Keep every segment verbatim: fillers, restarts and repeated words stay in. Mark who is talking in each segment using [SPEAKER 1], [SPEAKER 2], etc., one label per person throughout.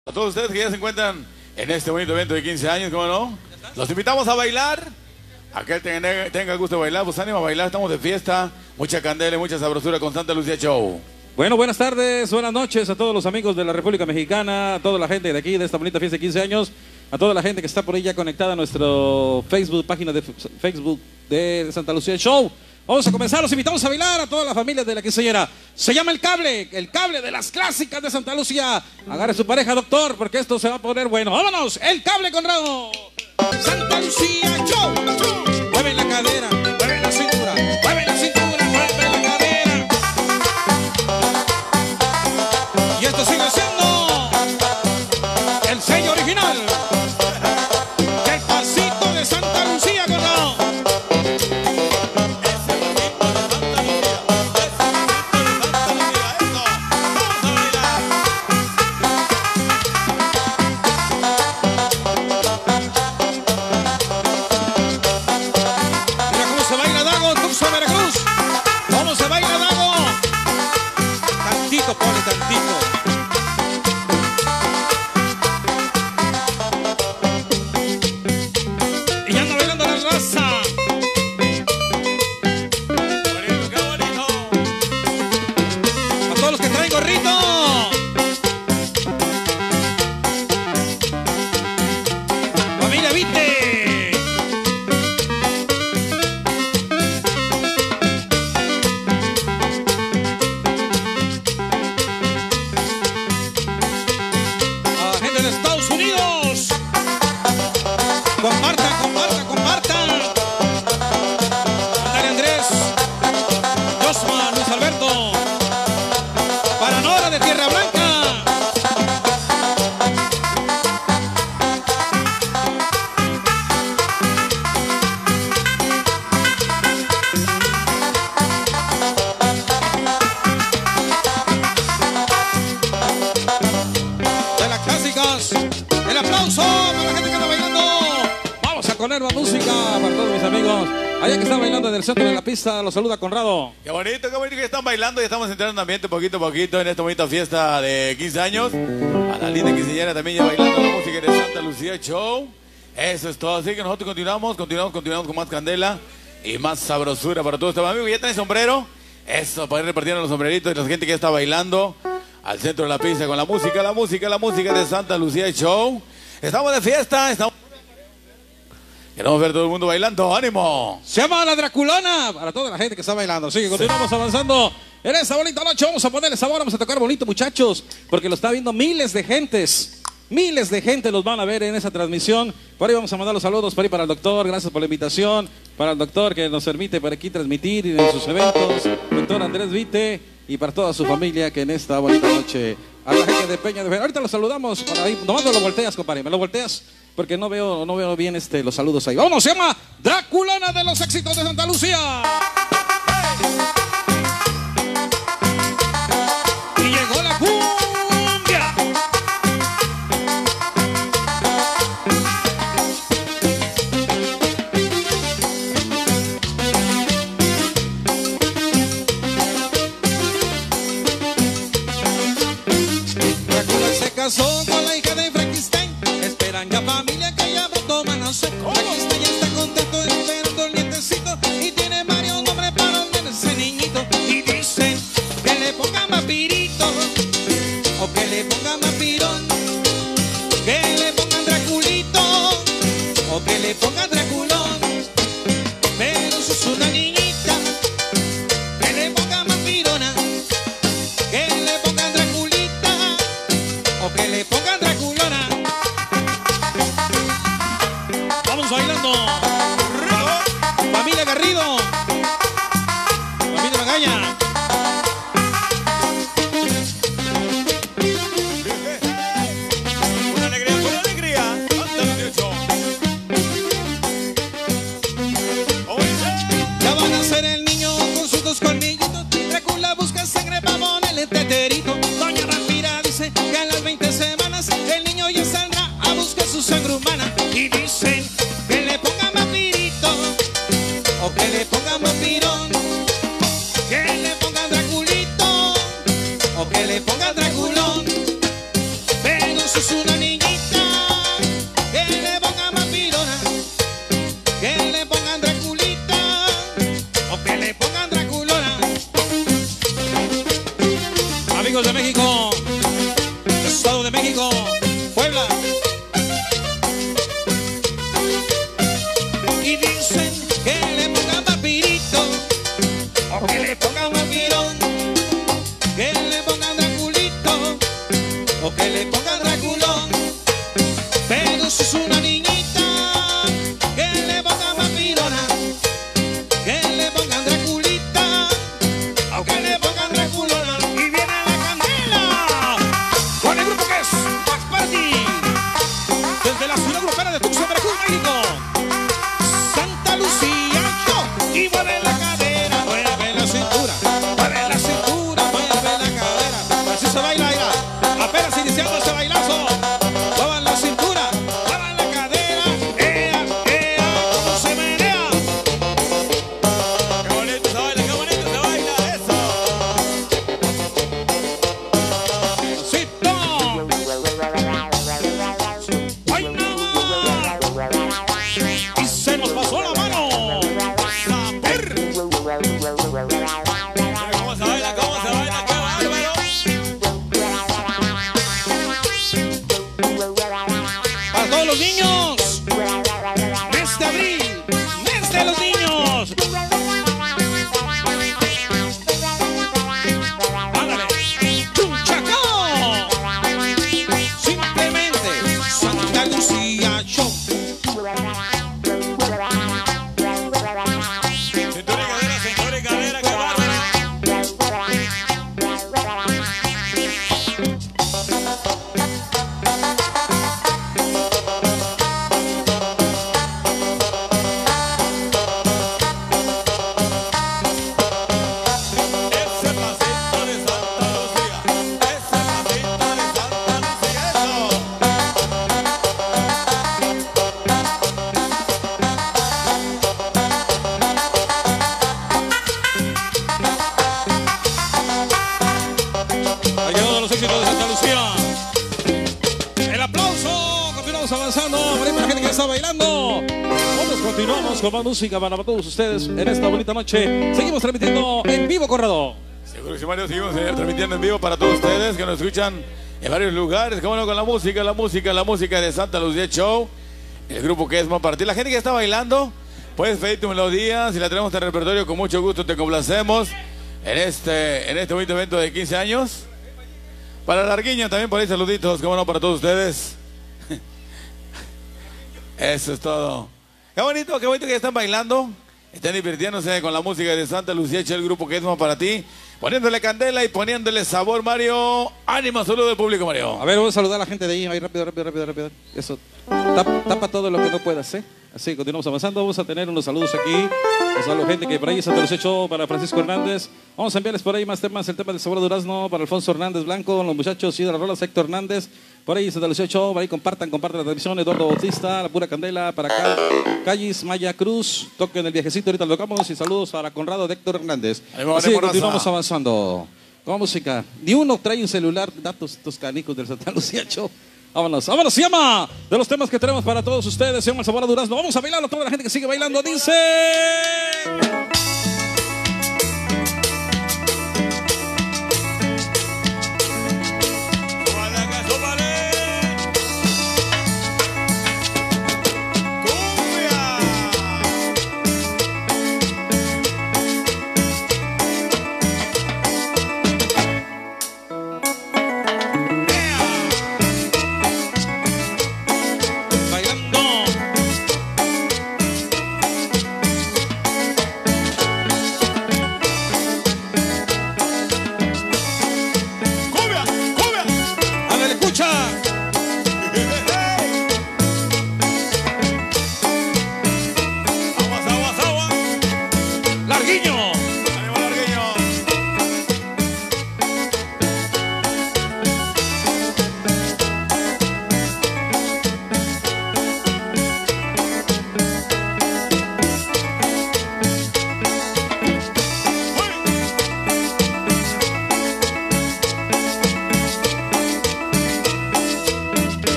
[SPEAKER 1] A todos ustedes que ya se encuentran en este bonito evento de quince años, ¿cómo no? Los invitamos a bailar. Aquel tenga, tenga gusto de bailar, pues ánimo a bailar, estamos de fiesta. Mucha candela y mucha sabrosura con Santa Lucía Show.
[SPEAKER 2] Bueno, buenas tardes, buenas noches a todos los amigos de la República Mexicana, a toda la gente de aquí, de esta bonita fiesta de quince años, a toda la gente que está por ahí ya conectada a nuestro Facebook, página de Facebook de Santa Lucía Show. Vamos a comenzar, los invitamos a bailar a toda la familia de la quinceañera. Se llama El Cable, el cable de las clásicas de Santa Lucía. Agarre su pareja, doctor, porque esto se va a poner bueno. ¡Vámonos! El Cable, Conrado. Santa Lucía Show. Mueve la cadera, mueve la cintura, mueve la cintura, mueve la cadera. Y esto sigue siendo el sello original. El pasito de Santa Lucía, Conrado. Pone tantito. Y ya anda bailando la raza. Bonito, qué bonito. A todos los que traen gorrito. Familia Vite. Compartan, compartan, compartan. Andale Andrés, Josman, Luis Alberto, para Nora de Tierra Blanca. De las clásicas, el aplauso para la gente que está bailando. Poner la música para todos mis amigos. Allá que están bailando en el centro de la pista, los saluda Conrado.
[SPEAKER 1] Qué bonito, qué bonito que están bailando y estamos entrando en ambiente poquito a poquito en esta bonita fiesta de quince años. A la linda quinceañera también ya bailando la música de Santa Lucía Show. Eso es todo, así que nosotros continuamos, continuamos, continuamos con más candela y más sabrosura para todos. Amigos, ya traen sombrero. Eso, para ir repartiendo los sombreritos y la gente que ya está bailando al centro de la pista con la música, la música, la música de Santa Lucía Show. Estamos de fiesta, estamos... Queremos ver todo el mundo bailando, ánimo.
[SPEAKER 2] Se llama La Draculona, para toda la gente que está bailando. Así que continuamos sí. avanzando en esta bonita noche. Vamos a ponerle sabor, vamos a tocar bonito, muchachos, porque lo está viendo miles de gentes. Miles de gente los van a ver en esa transmisión. Por ahí vamos a mandar los saludos por ahí para el doctor. Gracias por la invitación. Para el doctor que nos permite por aquí transmitir en sus eventos. Doctor Andrés Vite. Y para toda su familia que en esta bonita noche. A la gente de Peña de Fe. Ahorita los saludamos. Por ahí. Nomás no lo volteas, compadre. Me lo volteas. Porque no veo, no veo bien este, los saludos ahí. ¡Vámonos! Se llama Draculona de los éxitos de Santa Lucía. Y llegó la cumbia. Drácula se casó con la hija de Frankenstein. Esperan ya familia que ya brotó manos. Aquí está, ya está contento de ver un dolientecito. Y tiene varios nombres para ese niñito. Y dicen que le pongan vampirito o que le pongan vampirón, que le pongan Draculito o que le pongan Draculón. Pero si es una niñita, que le pongan vampirona, que le pongan Draculita o que le pongan Draculona. Vamos bailando. Familia Garrido. Familia Magaña.
[SPEAKER 1] Una alegría, una alegría.
[SPEAKER 2] Ya van a ser el niño con sus dos colmillitos. Drácula busca sangre para ponerle teterito. Doña Vampira dice que a las veinte semanas el niño ya saldrá a buscar su sangre humana. Y dicen que le pongan México, Puebla. Y dicen que le pongan papirito, o que le pongan papirón, que le pongan draculito, o que le pongan draculón. Pero si es una niñita, que le pongan papirona, que le pongan draculita, o que le pongan draculona. Y viene la candela con el grupo que es Max Party, desde la ciudad grupera de Tuxtla, Veracruz, México. Santa Lucía, yo, y mueve la cadera, mueve la cintura, mueve la cintura, mueve la cadera. Así se baila, ya, apenas iniciando este bailazo. Muevan la cintura, muevan la cadera, ea, ea, cómo se menea.
[SPEAKER 1] Qué bonito se baila, qué bonito se baila eso.
[SPEAKER 2] Así, no. ¡Ay, no! Y se nos pasó la mano. ¡Saber!
[SPEAKER 1] Mira cómo se baila, cómo se baila, qué bárbaro.
[SPEAKER 2] Para todos los niños, mes de abril, mes de los niños. Ándale, Chunchacó. Simplemente Santa Lucía Show.
[SPEAKER 1] Cintura y cadera, cintura y cadera, qué bárbaro. Ese pasito de Santa Lucía, ese pasito de Santa Lucía, eso.
[SPEAKER 2] Ha llegado los éxitos de Santa Lucía. El aplauso. Continuamos avanzando. Por ahí para la gente que está bailando. Nosotros continuamos con más música para todos ustedes en esta bonita noche. Seguimos transmitiendo en vivo, Corrado.
[SPEAKER 1] Seguro que sí, Mario, seguimos eh, transmitiendo en vivo para todos ustedes que nos escuchan en varios lugares. Cómo no, con la música, la música, la música de Santa Lucía Show. El grupo que es más partido. La gente que está bailando, puedes pedir tu melodía. Si la tenemos en el repertorio, con mucho gusto te complacemos en este, en este bonito evento de quince años. Para Larguiño también por ahí saluditos, cómo no, para todos ustedes. Eso es todo. Qué bonito, qué bonito que están bailando. Están divirtiéndose con la música de Santa Lucía Show, el grupo que es más para ti. Poniéndole candela y poniéndole sabor, Mario. Ánimo, saludo del público, Mario.
[SPEAKER 2] A ver, vamos a saludar a la gente de ahí. Ahí, rápido, rápido, rápido, rápido. Eso. Tapa, tapa todo lo que no puedas, ¿eh? Así, continuamos avanzando. Vamos a tener unos saludos aquí. Un saludo, gente que por ahí Santa Lucía Show para Francisco Hernández. Vamos a enviarles por ahí más temas. El tema del sabor de durazno para Alfonso Hernández Blanco. Los muchachos y de las rolas, Héctor Hernández. Por ahí Santa Lucía Show. Por ahí compartan, compartan la transmisión. Eduardo Bautista, La Pura Candela. Para acá, Callis, Maya Cruz. Toquen el viajecito. Ahorita lo tocamos. Y saludos para Conrado de Héctor Hernández. Así, continuamos avanzando. Con música. Ni uno trae un celular. Datos, estos canicos del Santa Lucía Show. Vámonos, vámonos, se llama de los temas que tenemos para todos ustedes, se llama El Sabor a Durazno. Vamos a bailarlo, toda la gente que sigue bailando dice...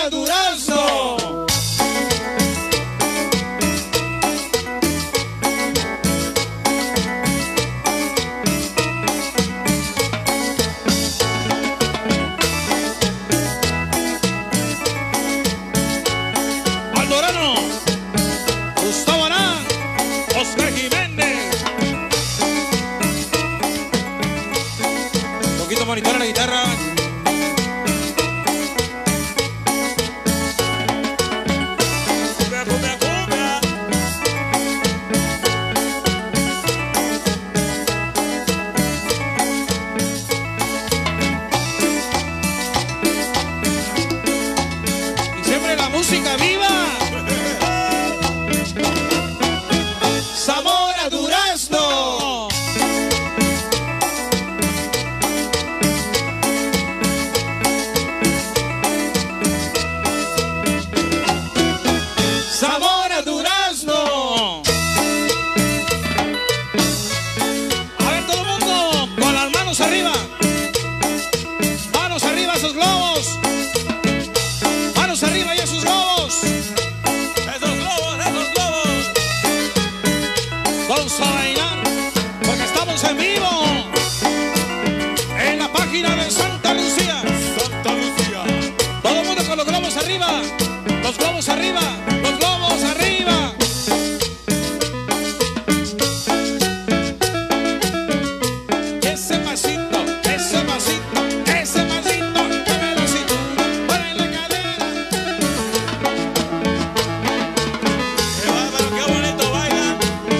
[SPEAKER 2] Zamora Durazno. Aldorano, Gustavo Arán, Oscar Jiménez. Un poquito monitor a la guitarra. Música viva. Zamora Durazno. Zamora Durazno. A ver todo el mundo con las manos arriba. Manos arriba esos globos. Manos arriba y esos globos. Esos globos, esos globos. Vamos a bailar porque estamos en vivo en la página de Santa Lucía.
[SPEAKER 1] Santa Lucía.
[SPEAKER 2] Todo el mundo con los globos arriba. Los globos arriba. Los globos arriba. Ese pasito, ese pasito, ese pasito. Mueve la cintura, mueve la cadera.
[SPEAKER 1] Qué bárbaro, qué bonito baila.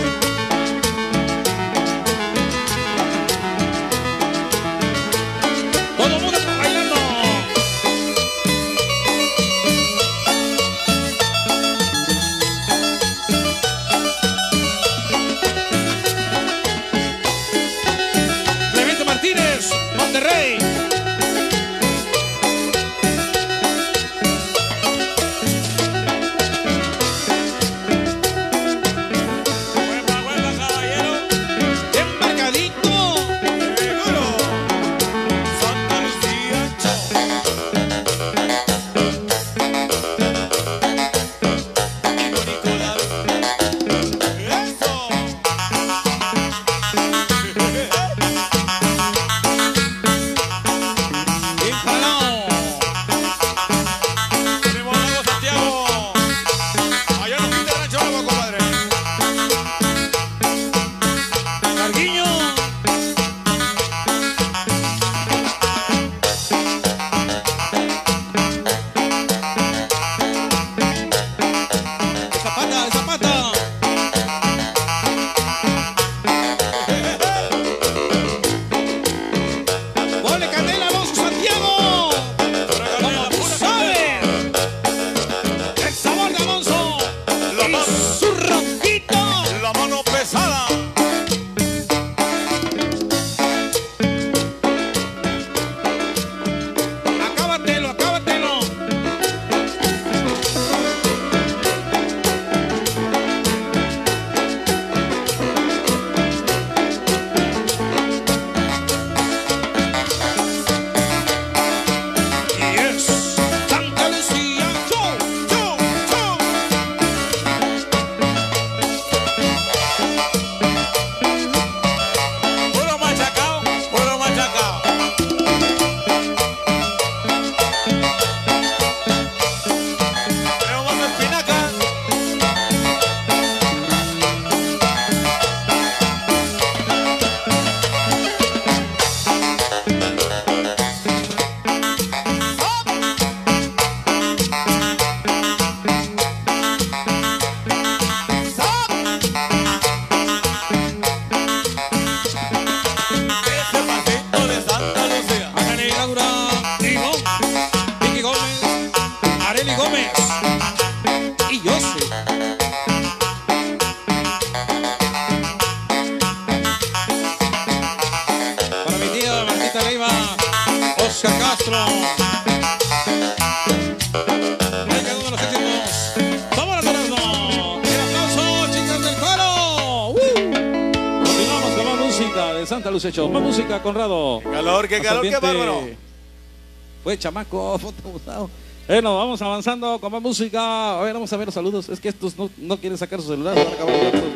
[SPEAKER 2] Todo el mundo bailando. Clemente Martínez, Monterrey.
[SPEAKER 1] Vuelva, vuelva, caballero.
[SPEAKER 2] Bien marcadito.
[SPEAKER 1] Seguro. Santa Lucía Show. Y bonito David. Eso.
[SPEAKER 2] Bien jalado.
[SPEAKER 1] Tenemos algo, Santiago. Allá nos quita Rancho Agua, compadre.
[SPEAKER 2] Carguiño. De Zapata, de Zapata. Ponle candela, Alonso Santiago. Como tú sabes. El sabor de Alonso.
[SPEAKER 1] La
[SPEAKER 2] Y
[SPEAKER 1] mano,
[SPEAKER 2] su ronquito.
[SPEAKER 1] la mano pesada.
[SPEAKER 2] Acábatelo, acábatelo. Y es Santa Lucía Show, show, show.
[SPEAKER 1] Puro machacao, puro machacao. Tenemos más espinacas. Ese pasito de Santa Lucía.
[SPEAKER 2] Arely Laura y Gómez, Vicky Gómez, Arely Gómez y yo sé. Para mi tía Martita Leiva, Oscar Castro. Ahí quedó uno de los éxitos. ¡Vamos a Durazno! ¡El aplauso, chicas del coro! ¡Uh! Continuamos con más música de Santa Lucía Show. Más música, Conrado.
[SPEAKER 1] Calor, qué
[SPEAKER 2] Más
[SPEAKER 1] calor, qué
[SPEAKER 2] ambiente.
[SPEAKER 1] bárbaro.
[SPEAKER 2] Pues chamaco, foto gustado. Bueno, vamos avanzando con más música. A ver, vamos a ver los saludos. Es que estos no, no quieren sacar sus celulares. Van a acabar